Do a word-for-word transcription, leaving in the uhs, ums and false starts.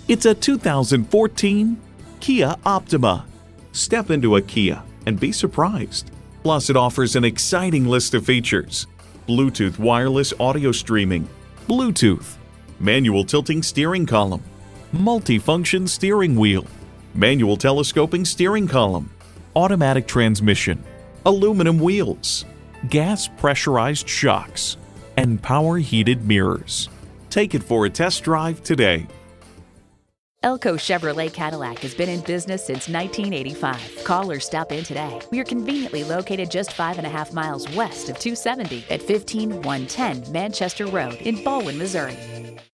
It's a two thousand fourteen Kia Optima. Step into a Kia and be surprised. Plus, it offers an exciting list of features: Bluetooth wireless audio streaming, Bluetooth, manual tilting steering column, multi-function steering wheel, manual telescoping steering column, automatic transmission, aluminum wheels, gas pressurized shocks, and power heated mirrors. Take it for a test drive today. ELCO Chevrolet Cadillac has been in business since nineteen eighty-five. Call or stop in today. We are conveniently located just five and a half miles west of two seventy at fifteen one ten Manchester Road in Baldwin, Missouri.